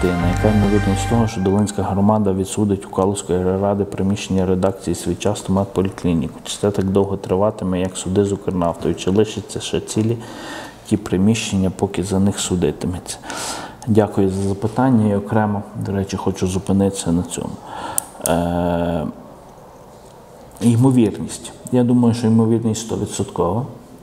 частина, яка ймовірність того, що Долинська громада відсудить у Калузької ради приміщення редакції «Свіча» стомат-поліклініку. Чи це так довго триватиме, як суди з Укрнафтою? Чи лишаться ще цілі ті приміщення, поки за них судитиметься? Дякую за запитання і окремо, до речі, хочу зупинитися на цьому. Ймовірність. Я думаю, що ймовірність 100%.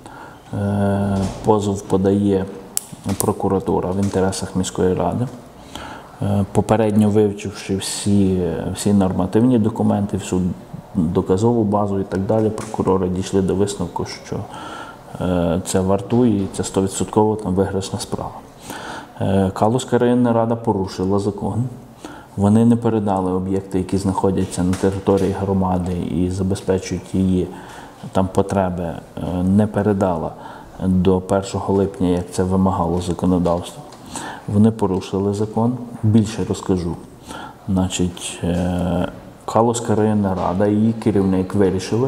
Позов подає прокуратура в інтересах міської ради. Попередньо вивчивши всі нормативні документи, всю доказову базу і так далі, прокурори дійшли до висновку, що це вартує і це 100% там виграшна справа. Калузька районна рада порушила закон. Вони не передали об'єкти, які знаходяться на території громади і забезпечують її там потреби, не передала до 1 липня, як це вимагало законодавство. Вони порушили закон. Більше розкажу. Значить, Калузька районна рада і її керівник вирішили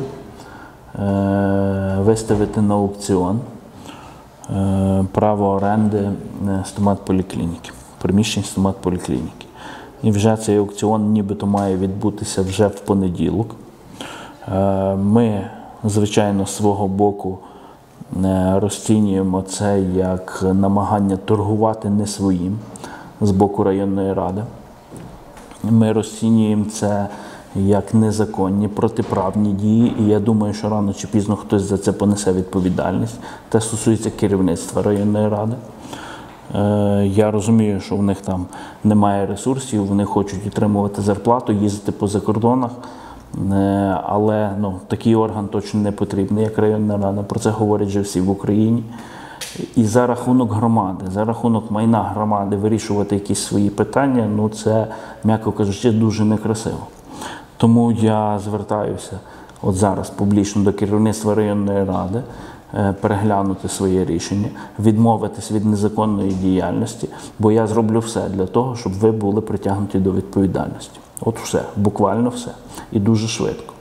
виставити на аукціон право оренди стомат-поліклініки, приміщень стомат-поліклініки. І вже цей аукціон нібито має відбутися вже в понеділок. Ми, звичайно, з свого боку розцінюємо це як намагання торгувати не своїм з боку районної ради. Ми розцінюємо це як незаконні, протиправні дії, і я думаю, що рано чи пізно хтось за це понесе відповідальність. Це стосується керівництва районної ради. Я розумію, що в них там немає ресурсів, вони хочуть отримувати зарплату, їздити по закордонах, але такий орган точно не потрібний, як районна рада. Про це говорять вже всі в Україні. І за рахунок громади, за рахунок майна громади вирішувати якісь свої питання, це, м'яко кажучи, дуже некрасиво. Тому я звертаюся от зараз публічно до керівництва районної ради, переглянути своє рішення, відмовитись від незаконної діяльності, бо я зроблю все для того, щоб ви були притягнуті до відповідальності. От все, буквально все. І дуже швидко.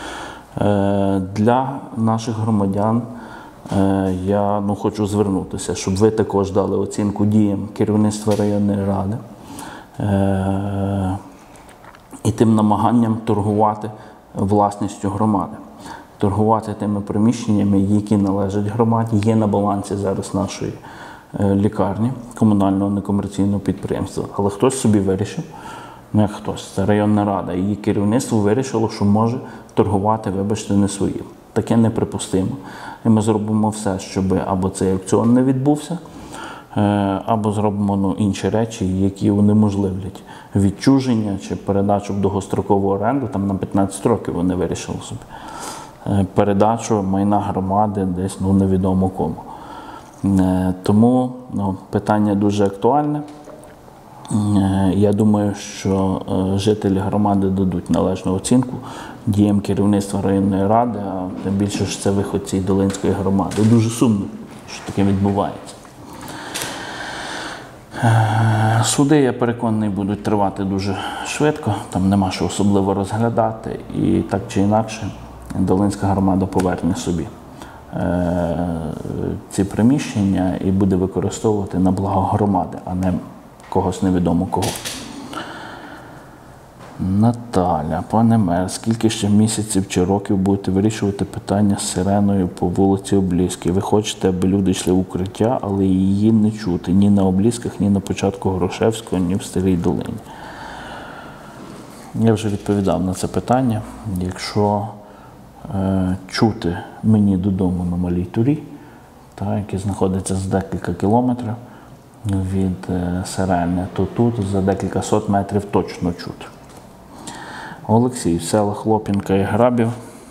Для наших громадян я хочу звернутися, щоб ви також дали оцінку діям керівництва районної ради і тим намаганням торгувати власністю громади. Торгувати тими приміщеннями, які належать громаді, є на балансі зараз нашої лікарні, комунального некомерційного підприємства. Але хтось собі вирішив, як хтось, це районна рада, її керівництво вирішило, що може торгувати, вибачте, не своїм. Таке неприпустимо. І ми зробимо все, щоб або цей аукціон не відбувся, або зробимо інші речі, які унеможливлять відчуження чи передачу в довгострокову оренду, там на 15 років вони вирішили собі. Передачу майна громади десь невідомо кому. Тому питання дуже актуальне. Я думаю, що жителі громади дадуть належну оцінку діям керівництва районної ради, а тим більше, що це виходці Долинської громади. Дуже сумно, що таке відбувається. Суди, я переконаний, будуть тривати дуже швидко, там нема що особливо розглядати, і так чи інакше Долинська громада поверне собі ці приміщення і буде використовувати на благо громади, а не когось невідомо кого. Наталя, пане мер, скільки ще місяців чи років будете вирішувати питання з сиреною по вулиці Облізькій? Ви хочете, аби люди йшли в укриття, але її не чути ні на Облізьках, ні на початку Грушевського, ні в Старій Долині. Я вже відповідав на це питання. Якщо чути мені додому на Малій Турі, який знаходиться за декілька кілометрів від сирени, то тут за декілька сот метрів точно чути. Олексій, в селах Лопінка і Грабів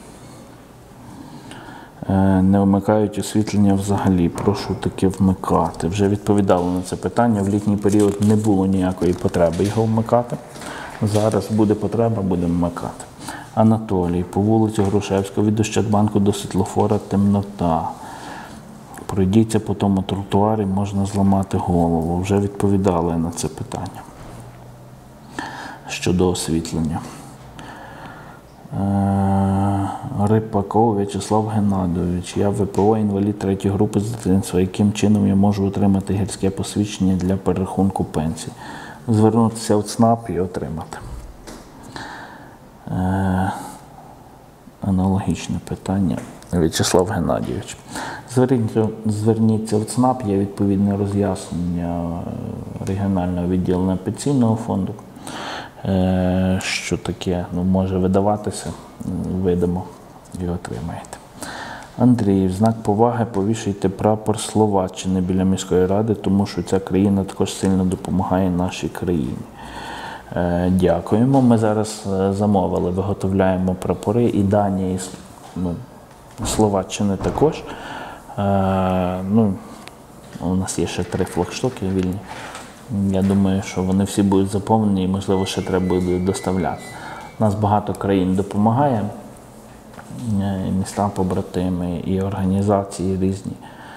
не вмикають освітлення взагалі. Прошу таки вмикати. Вже відповідали на це питання. В літній період не було ніякої потреби його вмикати. Зараз буде потреба, будемо вмикати. Анатолій, по вулиці Грушевського від Ощадбанку до світлофора темнота. Пройдіться по тому тротуарі, можна зламати голову. Вже відповідали на це питання щодо освітлення. Рипаков В'ячеслав Геннадійович. Я ВПО, інвалід 3-ї групи з дитинства. Яким чином я можу отримати гірське посвідчення для перерахунку пенсії? звернутися в ЦНАП і отримати. Аналогічне питання. В'ячеслав Геннадійович. Зверніться в ЦНАП, є відповідне роз'яснення регіонального відділення пенсійного фонду, що таке може видаватися, видамо і отримаєте. Андрій, в знак поваги повішайте прапор Словаччини біля міської ради, тому що ця країна також сильно допомагає нашій країні. Дякуємо. Ми зараз замовили, виготовляємо прапори і Данії, Словаччини також. У нас є ще 3 флагштоки вільні. Я думаю, що вони всі будуть заповнені і, можливо, ще треба буде доставляти. Нас багато країн допомагає, і міста побратими, і організації різні.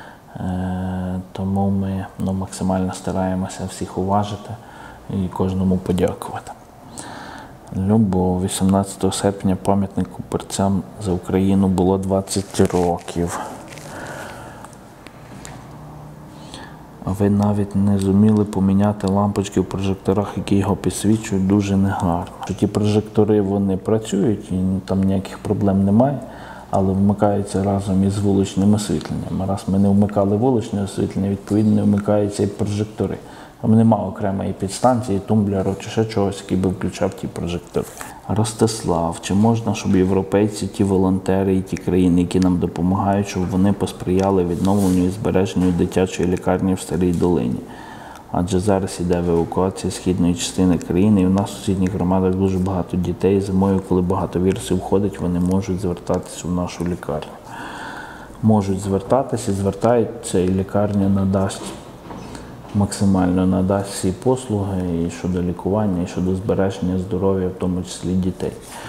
Тому ми максимально стараємося всіх уважити і кожному подякувати. Любов, 18 серпня пам'ятнику борцям за Україну було 20 років. А ви навіть не зуміли поміняти лампочки в прожекторах, які його підсвічують, дуже негарно. Ті прожектори, вони працюють, і там ніяких проблем немає, але вмикаються разом із вуличним освітленням. Раз ми не вмикали вуличне освітлення, відповідно не вмикаються і прожектори. Там немає окремої підстанції, тумблеру чи ще чогось, який би включав ті прожектори. Ростислав, чи можна, щоб європейці, ті волонтери і ті країни, які нам допомагають, щоб вони посприяли відновленню і збереженню дитячої лікарні в Старій Долині? Адже зараз іде евакуація східної частини країни, і в нас в сусідніх громадах дуже багато дітей. Зимою, коли багато вірусів входить, вони можуть звертатися в нашу лікарню. Можуть звертатися і звертаються, і лікарня надасть, максимально надасть всі послуги і щодо лікування, і щодо збереження здоров'я, в тому числі дітей.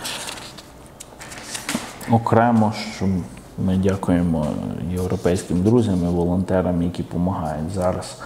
Окремо, що ми дякуємо європейським друзям і волонтерам, які допомагають. Зараз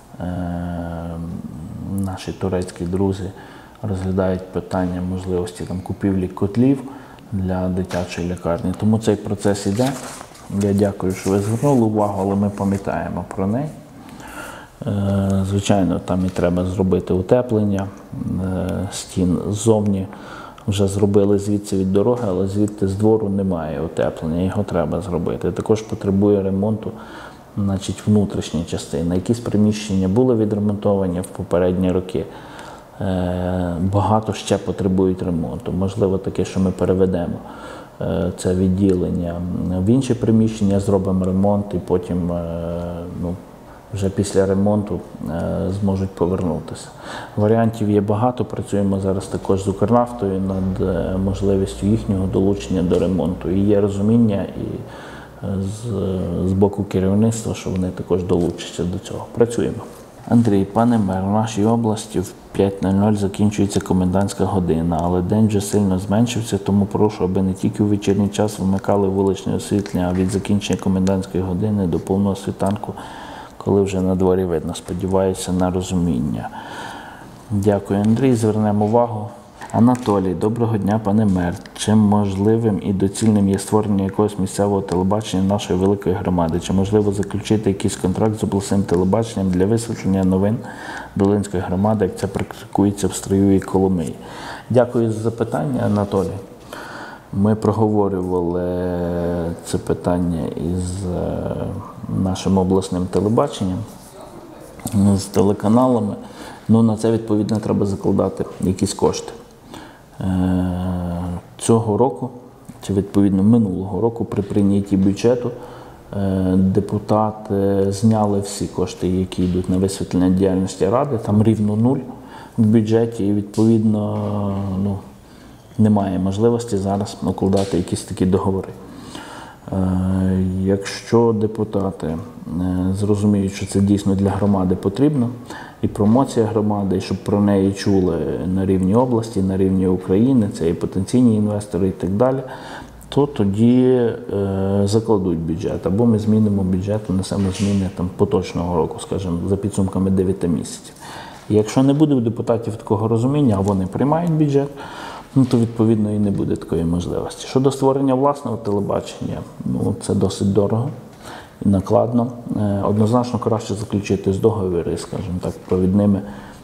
наші турецькі друзі розглядають питання можливості купівлі котлів для дитячої лікарні. Тому цей процес іде. Я дякую, що ви звернули увагу, але ми пам'ятаємо про неї. Звичайно, там і треба зробити утеплення стін ззовні. Вже зробили звідси від дороги, але звідти з двору немає утеплення, його треба зробити. Також потребує ремонту, внутрішні частини. Якісь приміщення були відремонтовані в попередні роки. Багато ще потребують ремонту. Можливо, таке, що ми переведемо це відділення в інші приміщення, зробимо ремонт і потім вже після ремонту зможуть повернутися. Варіантів є багато, працюємо зараз також з Укрнафтою над можливістю їхнього долучення до ремонту. І є розуміння і з боку керівництва, що вони також долучаться до цього. Працюємо. Андрій, пане мер, в нашій області в 5:00 закінчується комендантська година, але день вже сильно зменшився, тому прошу, аби не тільки у вечірній час вмикали вуличне освітлення, а від закінчення комендантської години до повного світанку, коли вже на дворі видно. Сподіваюся на розуміння. Дякую, Андрій. Звернемо увагу. Анатолій, доброго дня, пане мер. Чим можливим і доцільним є створення якогось місцевого телебачення нашої великої громади? Чи можливо заключити якийсь контракт з обласним телебаченням для висвітлення новин Долинської громади, як це практикується в Стрию і Коломиї? Дякую за запитання, Анатолій. Ми проговорювали це питання із нашим обласним телебаченням, з телеканалами. На це, відповідно, треба закладати якісь кошти. Цього року, чи відповідно минулого року, при прийнятті бюджету, депутати зняли всі кошти, які йдуть на висвітлення діяльності Ради, там рівно 0 в бюджеті, і відповідно немає можливості зараз укладати якісь такі договори. Якщо депутати зрозуміють, що це дійсно для громади потрібно, і промоція громади, і щоб про неї чули на рівні області, на рівні України, це і потенційні інвестори і так далі, то тоді закладуть бюджет. Або ми змінимо бюджет, внесемо зміни поточного року, скажімо, за підсумками 9 місяців. І якщо не буде у депутатів такого розуміння, а вони приймають бюджет, то відповідно і не буде такої можливості. Щодо створення власного телебачення, це досить дорого і накладно. Однозначно краще заключити з договори, скажімо так, провідними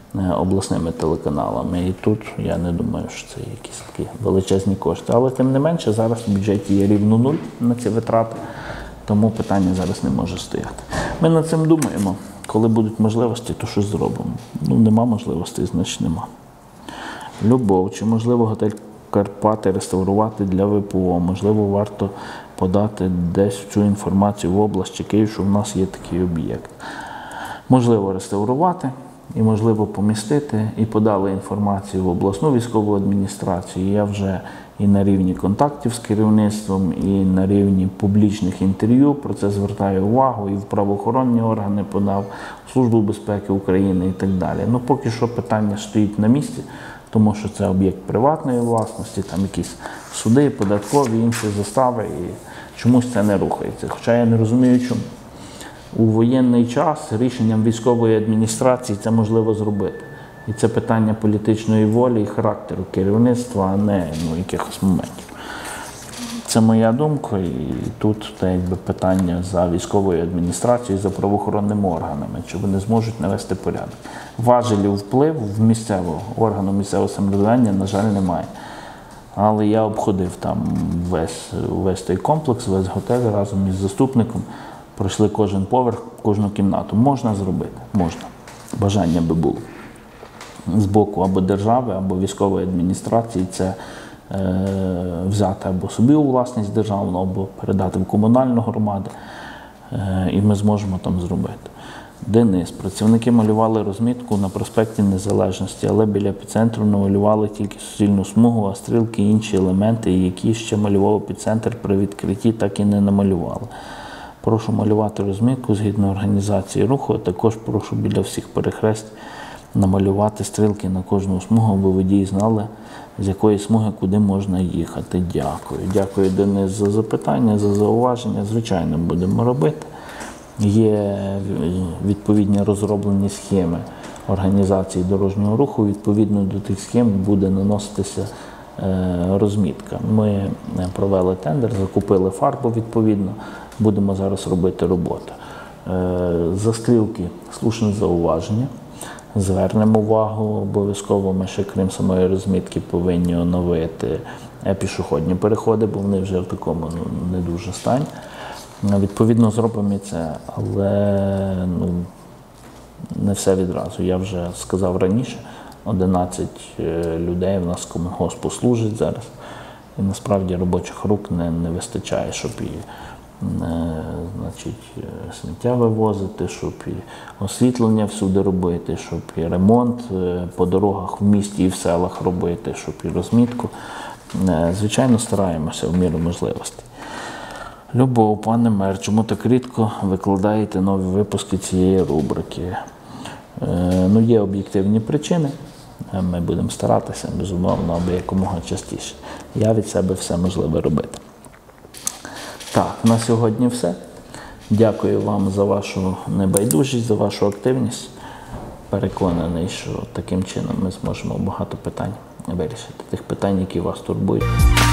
обласними телеканалами. І тут я не думаю, що це якісь такі величезні кошти. Але тим не менше, зараз в бюджеті є рівно 0 на ці витрати, тому питання зараз не може стояти. Ми над цим думаємо. Коли будуть можливості, то щось зробимо. Нема можливостей, значить нема. Любов. Чи можливо готель Карпати реставрувати для ВПО? Можливо, варто подати десь цю інформацію в область чи Київ, що в нас є такий об'єкт. Можливо реставрувати і можливо помістити. І подали інформацію в обласну військову адміністрацію. Я вже і на рівні контактів з керівництвом, і на рівні публічних інтерв'ю про це звертаю увагу, і в правоохоронні органи подав, в Службу безпеки України і так далі. Поки що питання стоїть на місці, тому що це об'єкт приватної власності, там якісь суди, податкові, інші застави, і чомусь це не рухається. Хоча я не розумію, чому. У воєнний час рішенням військової адміністрації це можливо зробити. І це питання політичної волі і характеру керівництва, а не якихось моментів. Це моя думка, і тут питання за військовою адміністрацією, за правоохоронними органами, чи вони зможуть навести порядок. Важелів вплив в місцевого органу місцевого самоврядування, на жаль, немає. Але я обходив там весь той комплекс, весь готель разом із заступником, пройшли кожен поверх, кожну кімнату. Можна зробити? Можна. Бажання би було. З боку або держави, або військової адміністрації це взяти або собі у власність державну, або передати в комунальну громаду, і ми зможемо там зробити. Денис. Працівники малювали розмітку на проспекті Незалежності, але біля епіцентру намалювали тільки суцільну смугу, а стрілки і інші елементи, які ще малював епіцентр при відкритті, так і не намалювали. Прошу малювати розмітку згідно організації руху, а також прошу біля всіх перехресть намалювати стрілки на кожну смугу, аби водії знали, з якої смуги куди можна їхати. Дякую. Дякую, Денис, за запитання, за зауваження. Звичайно, будемо робити. Є відповідні розроблені схеми організації дорожнього руху. Відповідно до тих схем буде наноситися розмітка. Ми провели тендер, закупили фарбу відповідно. Будемо зараз робити роботу. За стрілки слушне зауваження. Звернемо увагу обов'язково. Ми ще, крім самої розмітки, повинні оновити пішохідні переходи, бо вони вже в такому не дуже стані. Відповідно, зробимо і це, але не все відразу. Я вже сказав раніше, 11 людей в нас комунгоспу служить зараз. І насправді робочих рук не вистачає, щоб і сміття вивозити, щоб і освітлення всюди робити, щоб і ремонт по дорогах в місті і в селах робити, щоб і розмітку. Звичайно, стараємося в міру можливостей. Любов, пане мер, чому так рідко викладаєте нові випуски цієї рубрики? Є об'єктивні причини. Ми будемо старатися, безумовно, аби якомога частіше. Я від себе все можливе робити. Так, на сьогодні все. Дякую вам за вашу небайдужість, за вашу активність. Переконаний, що таким чином ми зможемо багато питань вирішити. Тих питань, які вас турбують.